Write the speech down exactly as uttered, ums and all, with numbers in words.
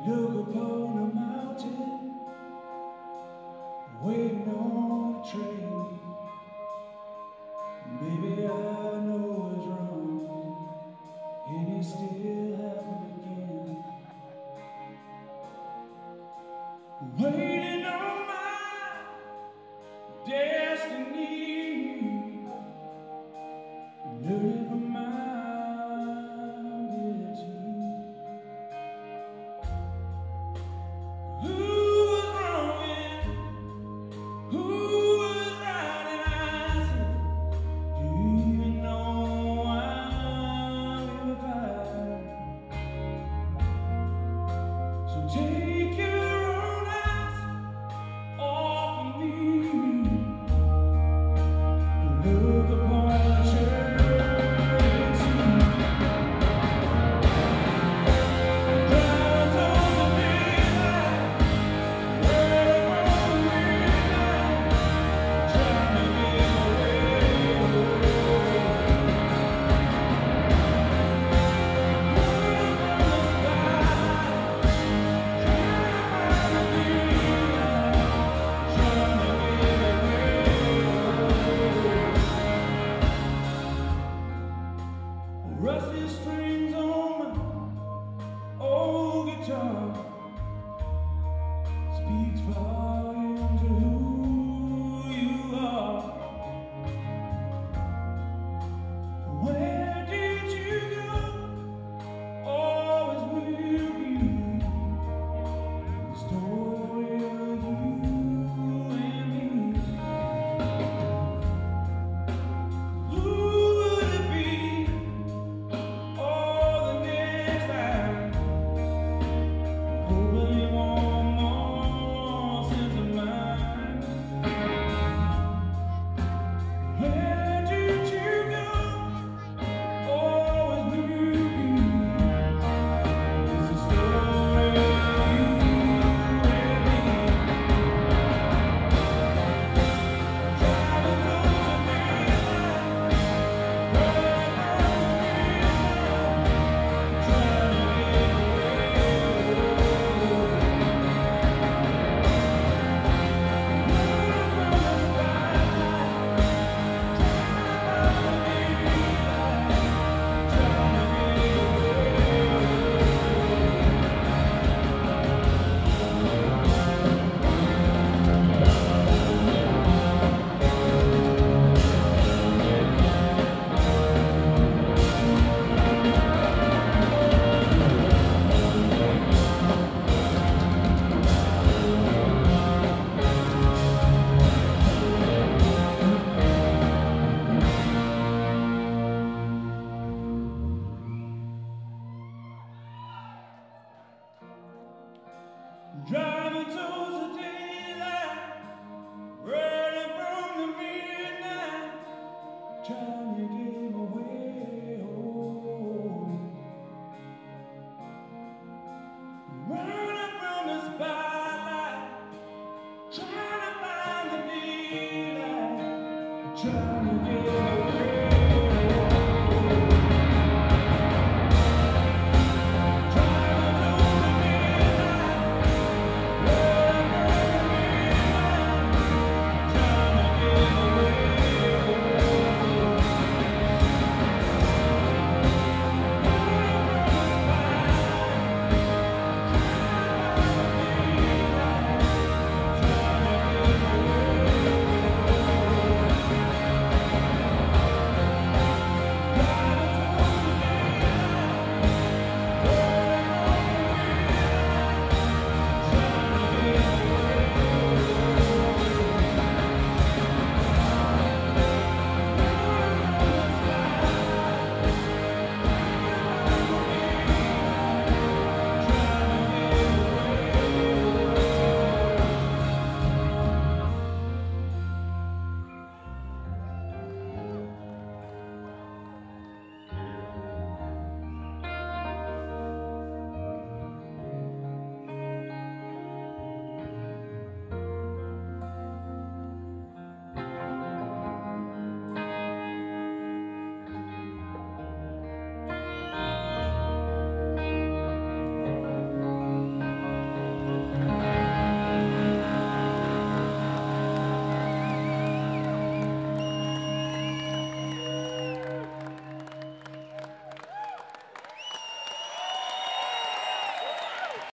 Look upon a mountain, waiting on a train. Baby, I know it's wrong, and it still happened again. Waiting on my destiny, looking for my take your own eyes off of me. Look upon eternity. Drive towards the midnight, right on the midnight, trying to get away. Rusty strings on my old guitar speaks volumes of who you are. Where did you go? Always will be the story of you and me. Who would it be? Driving towards the daylight, running from the midnight, trying to get my way home. Running from the spotlight, trying to find the daylight, trying to get